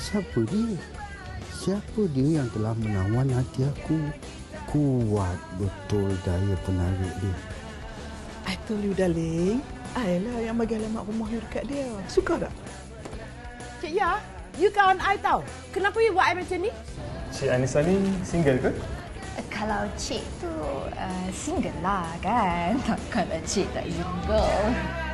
Siapa dia? Siapa dia yang telah menawan hati aku? Kuat betul daya penarik dia. I told you, darling. I lah yang bagi alamat rumah you dekat dia. Suka tak? Cik Ya, you kawan I tau. Kenapa you buat I macam ni? Cik Anissa ni single ke? Kalau cik tu single lah kan. Takkanlah cik tak single.